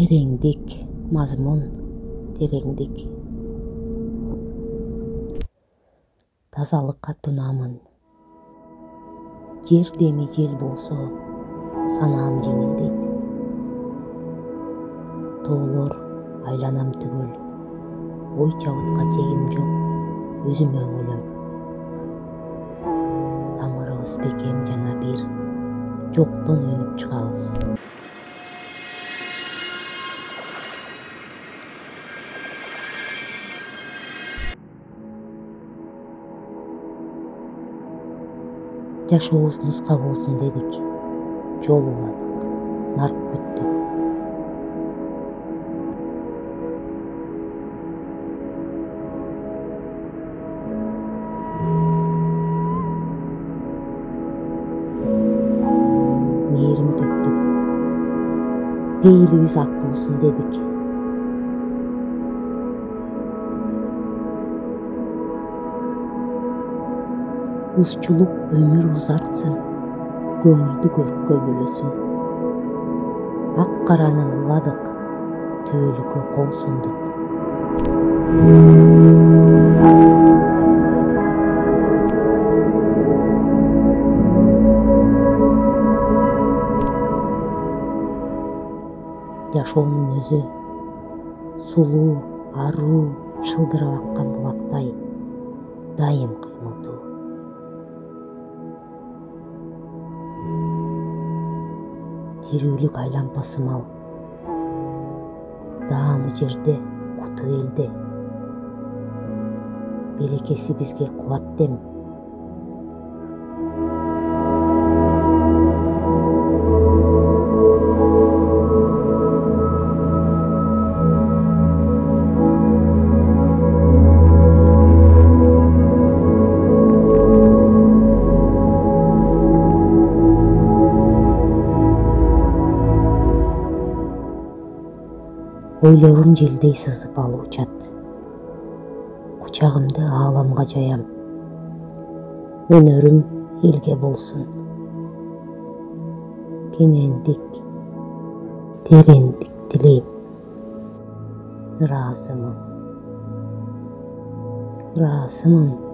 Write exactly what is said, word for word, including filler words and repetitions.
тереңдик, мазмун, тереңдик. Тазалыкка тунамын. Жер деми жел болсо, санаам жеңилдейт. Тоолор айланам түгөл. Ой чабытка чегим жок, өзүмө өлөм. Тамырыбыз бекем жана бир, жоктон өнүп чыгабыз. Жашообуз нуска болсун дедик, жол уладык, нарк күттүк. Мээрим төктүк, пейилибиз ак болсун дедик. Узчулук өмүр узартсын, көңүлдү көрккө бөлөсүн. Ак караны ылгадык, түбөлүккө кол сундук. Жашоонун өзү сулуу, аруу, шылдырап аккан булактай, дайым кыймылдуу. Тирүүлүк айлампасы мал, даамы жерде, куту элде. Берекеси бизге кубат дем. Ойлорум желдей сызып алып учат. Кучагымды ааламга жаям. Өнөрүм элге болсун. Кенендик, тереңдик тилейм. Ыраазымын. Ыраазымын.